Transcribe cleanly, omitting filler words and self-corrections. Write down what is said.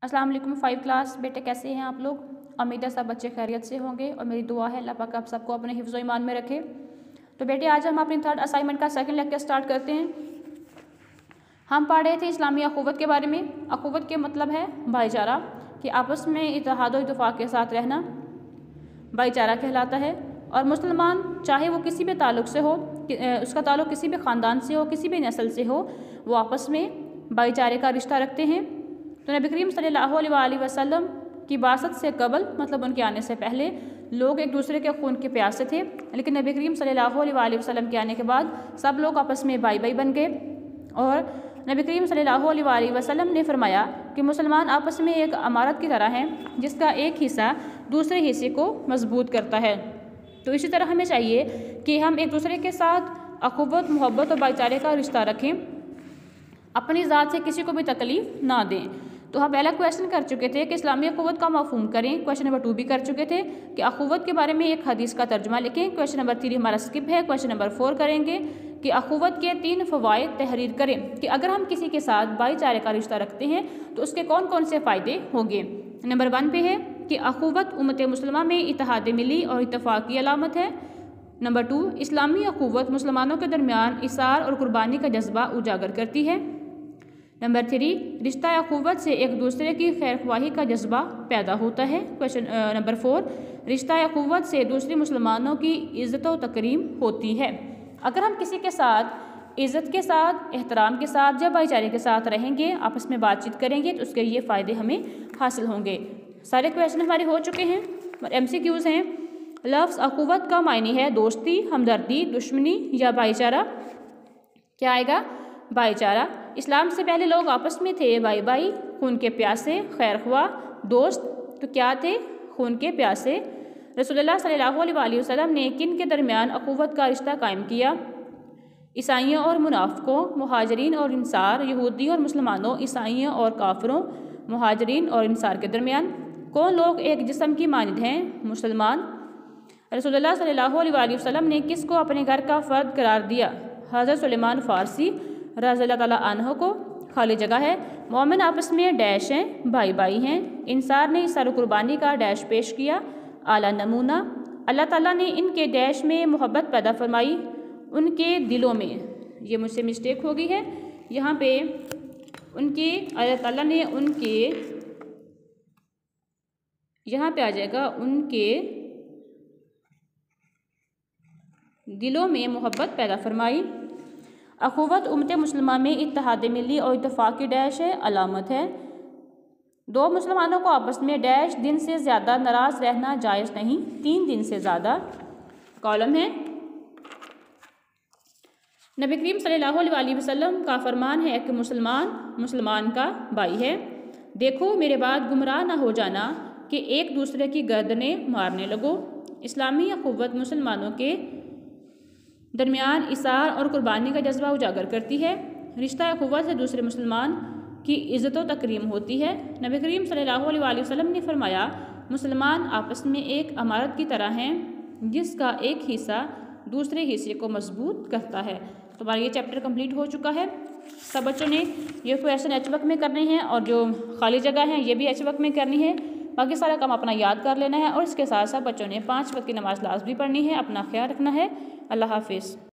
अस्सलाम वालेकुम 5 क्लास बेटे, कैसे हैं आप लोग। उम्मीद है सब बच्चे खैरियत से होंगे और मेरी दुआ है अल्लाह पाक आप सबको अपने हिफ्ज़ ईमान में रखे। तो बेटे आज हम अपनी थर्ड असाइनमेंट का सेकंड लेक्चर स्टार्ट करते हैं। हम पढ़ रहे थे इस्लामी अखुवत के बारे में। अखुवत के मतलब है भाईचारा, कि आपस में इत्तेहाद और इत्तेफाक के साथ रहना भाईचारा कहलाता है। और मुसलमान चाहे वो किसी भी ताल्लुक़ से हो, उसका ताल्लुक़ किसी भी ख़ानदान से हो, किसी भी नस्ल से हो, वो आपस में भाईचारे का रिश्ता रखते हैं। तो नबी करीम सल्लल्लाहु अलैहि वसल्लम की बासत से कबल, मतलब उनके आने से पहले, लोग एक दूसरे के खून के प्यासे थे, लेकिन नबी करीम सल्लल्लाहु अलैहि वसल्लम के आने के बाद सब लोग आपस में भाई भाई बन गए। और नबी करीम सल्लल्लाहु अलैहि वसल्लम ने फरमाया कि मुसलमान आपस में एक इमारत की तरह हैं, जिसका एक हिस्सा दूसरे हिस्से को मजबूत करता है। तो इसी तरह हमें चाहिए कि हम एक दूसरे के साथ अखुवत, मोहब्बत और भाईचारे का रिश्ता रखें, अपनी ज़ात से किसी को भी तकलीफ़ ना दें। तो हम पहला क्वेश्चन कर चुके थे कि इस्लामी अखुवत का मफ़हूम करें। क्वेश्चन नंबर 2 भी कर चुके थे कि अखुवत के बारे में एक हदीस का तर्जुमा लिखें। क्वेश्चन नंबर 3 हमारा स्किप है। क्वेश्चन नंबर 4 करेंगे कि अखुवत के 3 फ़वाइद तहरीर करें, कि अगर हम किसी के साथ भाईचारे का रिश्ता रखते हैं तो उसके कौन कौन से फ़ायदे होंगे। नंबर 1 पे है कि अखुवत उम्मत मुस्लिमा में इत्तेहाद मिली और इत्तेफाक की अलामत है। नंबर 2, इस्लामी अखुवत मुसलमानों के दरमियान इसार और कुर्बानी का जज्बा उजागर करती है। नंबर 3, रिश्ता अखुवत से एक दूसरे की खैर ख्वाही का जज्बा पैदा होता है। क्वेश्चन नंबर 4, रिश्ता अखुवत से दूसरे मुसलमानों की इज़्ज़त व तकरीम होती है। अगर हम किसी के साथ इज़्ज़त के साथ, एहतराम के साथ, जब भाईचारे के साथ रहेंगे, आपस में बातचीत करेंगे, तो उसके ये फ़ायदे हमें हासिल होंगे। सारे क्वेश्चन हमारे हो चुके हैं। MCQs हैं। लफ्ज़ अखुवत का मायने है दोस्ती, हमदर्दी, दुश्मनी या भाईचारा। क्या आएगा? भाईचारा। इस्लाम से पहले लोग आपस में थे भाई भाई, खून के प्यासे, खैर ख्वाह, दोस्त। तो क्या थे? खून के प्यासे। रसूलुल्लाह सल्लल्लाहु अलैहि वसल्लम ने किन के दरमियान अखुवत का रिश्ता कायम किया? ईसाइयों और मुनाफिकों, मुहाजिरीन और इंसार, यहूदियों और मुसलमानों, ईसाइयों और काफिरों, मुहाजिरीन और इंसार के दरमियान। कौन लोग एक जिस्म की मानिंद हैं? मुसलमान। रसूलुल्लाह सल्लल्लाहु अलैहि वसल्लम ने किसको अपने घर का फ़र्द करार दिया? हज़रत सुलेमान फ़ारसी रज़ियल्लाहु ताला अन्हु को। खाली जगह है। मोमिन आपस में डैश हैं, भाई भाई हैं। इंसार ने इसार कुर्बानी का डैश पेश किया, आला नमूना। अल्लाह ताला ने इनके डैश में मोहब्बत पैदा फरमाई उनके दिलों में। ये मुझसे मिस्टेक हो गई है, यहाँ पे उनके, अल्लाह ताला ने उनके, यहाँ पे आ जाएगा उनके दिलों में मोहब्बत पैदा फरमाई। अखुवत उम्मत मुस्लिमा में इत्तेहाद मिली और इत्तेफाक की डैश है, अलामत है। दो मुसलमानों को आपस में डैश दिन से ज़्यादा नाराज़ रहना जायज़ नहीं, 3 दिन से ज़्यादा। कॉलम है। नबी करीम सल्लल्लाहु अलैहि वसल्लम का फरमान है कि मुसलमान का भाई है। देखो मेरे बाद गुमराह ना हो जाना कि एक दूसरे की गर्दनें मारने लगो। इस्लामी अखुवत मुसलमानों के दरमियान इसार और कुर्बानी का जज्बा उजागर करती है। रिश्ता अखुवत से दूसरे मुसलमान की इज़्ज़त व तकरीम होती है। नबी करीम सल्लल्लाहु अलैहि वसल्लम ने फरमाया, मुसलमान आपस में एक इमारत की तरह हैं, जिसका एक हिस्सा दूसरे हिस्से को मजबूत करता है। तो हमारा ये चैप्टर कंप्लीट हो चुका है। सब बच्चों ने ये क्वेश्चन एच वर्क में करने हैं और जो खाली जगह हैं ये भी एच वर्क में करनी है। बाकी सारा काम अपना याद कर लेना है और इसके साथ साथ बच्चों ने 5 वक्त की नमाज लाजमी पढ़नी है। अपना ख्याल रखना है। अल्लाह हाफिज़।